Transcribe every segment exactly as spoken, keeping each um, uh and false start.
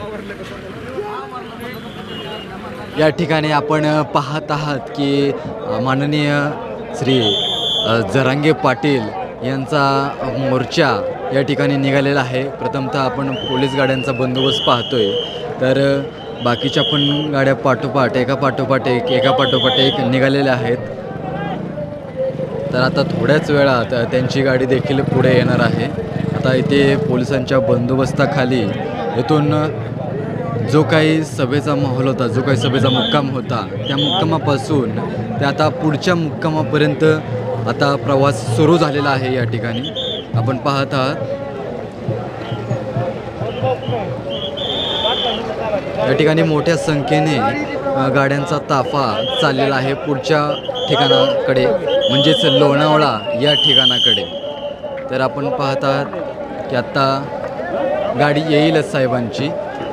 या ठिकाणी आपण पाहत आहात की माननीय श्री जरांगे पाटील यांचा मोर्चा या ठिकाणी निघालेला आहे। प्रथमतः आपण पोलीस गाड्यांचा बंदोबस्त पाहतोय, तर बाकीच्या पण गाड्या पाठोपाठ एका पाठोपाठ एक एका पाठोपाठ एक निघालेल्या आहेत। तर आता थोड्याच वेळात त्यांची गाडी देखील पुढे येणार आहे। आता इथे पोलिसांच्या बंदोबस्ताखाली इथून जो काही सभेचा माहोल होता, जो काही सभेचा मुक्काम होता, त्या मुक्कामापासून ते आता पुढच्या मुक्कामापर्यंत आता प्रवास सुरू झालेला आहे। या ठिकाणी आपण पाहत आहात, या ठिकाणी मोठ्या संख्येने गाड्यांचा ताफा चाललेला आहे पुढच्या ठिकाणाकडे, म्हणजेच लोणावळा या ठिकाणाकडे। तर आपण पाहत आहात की आता गाडी येईलच साहेबांची।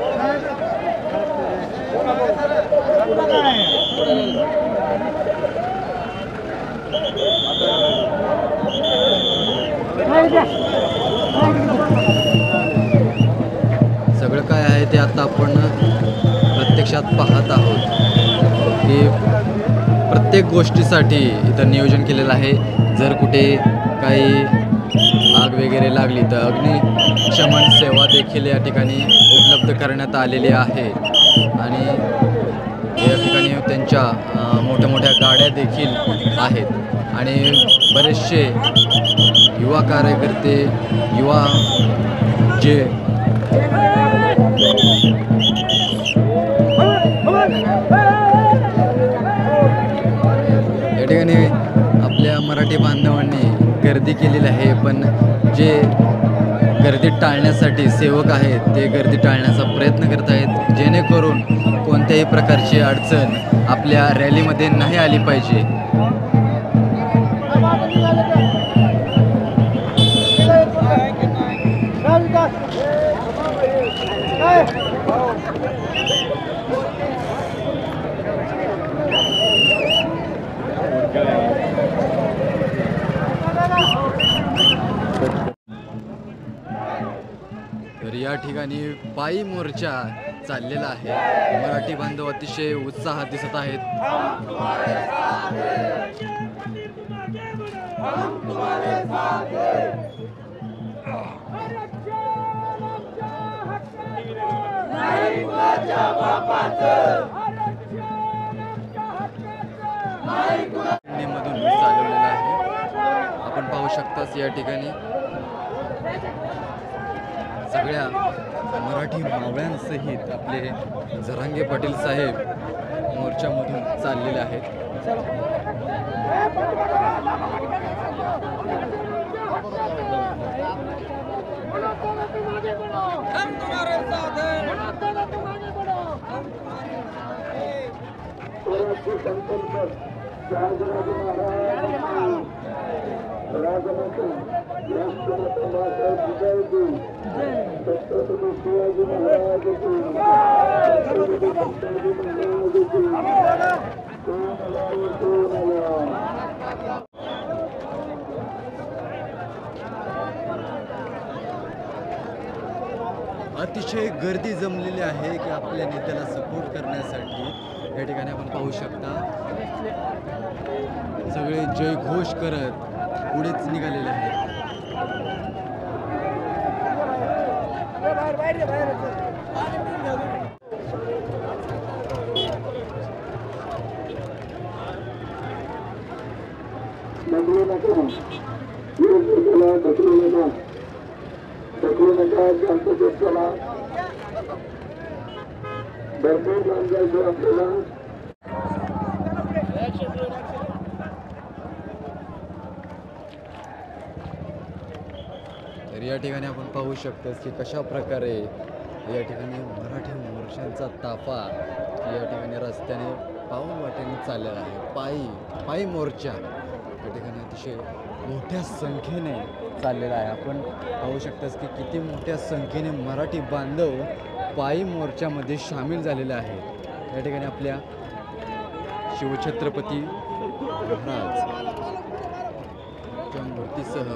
सगळं काय आहे ते आता आपण प्रत्यक्षात पाहत आहोत की प्रत्येक गोष्टीसाठी इथं नियोजन केलेलं आहे। जर कुठे काही आग वगैरे लागली तर अग्निशमन सेवा देखील या ठिकाणी उपलब्ध करण्यात आलेली आहे आणि या ठिकाणी त्यांच्या मोठ्या मोठ्या गाड्या देखील आहेत आणि बरेचसे युवा कार्यकर्ते, युवा जे या ठिकाणी आपल्या मराठी बांधवांनी गर्दी केलेली आहे, पण जे गर्दी टाळण्यासाठी सेवक आहेत ते गर्दी टाळण्याचा प्रयत्न करत आहेत, जेणेकरून कोणत्याही प्रकारची अडचण आपल्या रॅलीमध्ये नाही आली पाहिजे। तर या ठिकाणी पायी मोर्चा चाललेला आहे। मराठी बांधव अतिशय उत्साहात दिसत आहेत। मधून चालवलेला आहे, आपण पाहू शकताच या ठिकाणी सगळ्या मराठी मावळ्यांसहित आपले जरांगे पाटील साहेब मोर्चामधून चाललेले आहेत। अतिशय गर्दी जमलेली आहे की आपल्या नेत्याला सपोर्ट करण्यासाठी। या ठिकाणी आपण पाहू शकता सगळे जय घोष करत पुढेच निघालेले आहेत। तर या ठिकाणी आपण पाहू शकतो की कशा प्रकारे या ठिकाणी मराठी मोर्चांचा ताफा या ठिकाणी रस्त्याने पाऊल वाटेने चाललेला आहे। पायी पायी मोर्चा या ठिकाणी अतिशय मोठ्या संख्येने चाललेला आहे। आपण पाहू शकताच की किती मोठ्या संख्येने मराठी बांधव पायी मोर्चामध्ये सामील झालेले आहेत। या ठिकाणी आपल्या शिवछत्रपती महाराज मूर्तीसह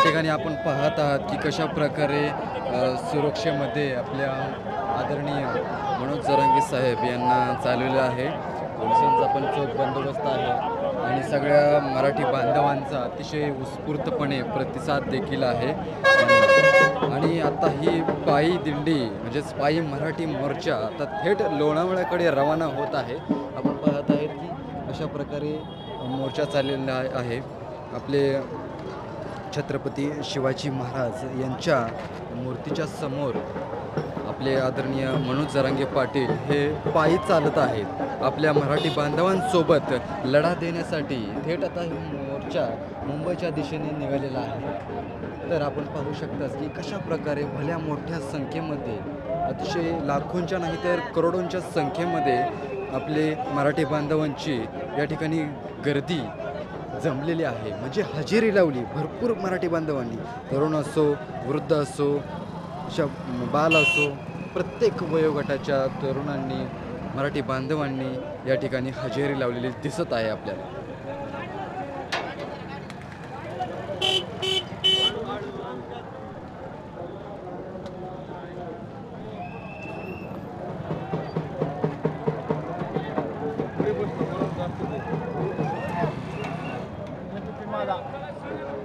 या ठिकाणी आपण पाहत आहात की कशा प्रकारे अ, सुरक्षेमध्ये आपल्या आदरणीय मनोज जरांगे साहेब यांना चालवलेलं आहे. पोलिसांचा पण चोख बंदोबस्त आहे आणि सगळ्या मराठी बांधवांचा अतिशय उत्स्फूर्तपणे प्रतिसाद देखील आहे. आणि आता ही पायी दिंडी म्हणजेच पायी मराठी मोर्चा आता थेट लोणावळ्याकडे रवाना होत आहे. आपण पाहत आहेत की अशा प्रकारे मोर्चा चाललेला आहे. आपले छत्रपती शिवाजी महाराज यांच्या मूर्तीच्या समोर आपले आदरणीय मनोज जरांगे पाटील हे पायी चालत आहेत. आपल्या मराठी बांधवांसोबत लढा देण्यासाठी थेट आता ही मोर्चा मुंबईच्या दिशेने निघालेला आहे. तर आपण पाहू शकताच की कशा प्रकारे भल्या मोठ्या संख्येमध्ये अतिशय लाखोंच्या नाही तर करोडोंच्या संख्येमध्ये आपले मराठी बांधवांची या ठिकाणी गर्दी जमलेली आहे. म्हणजे हजेरी लावली भरपूर मराठी बांधवांनी. तरुण असो, वृद्ध असो, अशा बाल असो, प्रत्येक वयोगटाच्या तरुणांनी मराठी बांधवांनी या ठिकाणी हजेरी लावलेली दिसत आहे आपल्याला. मला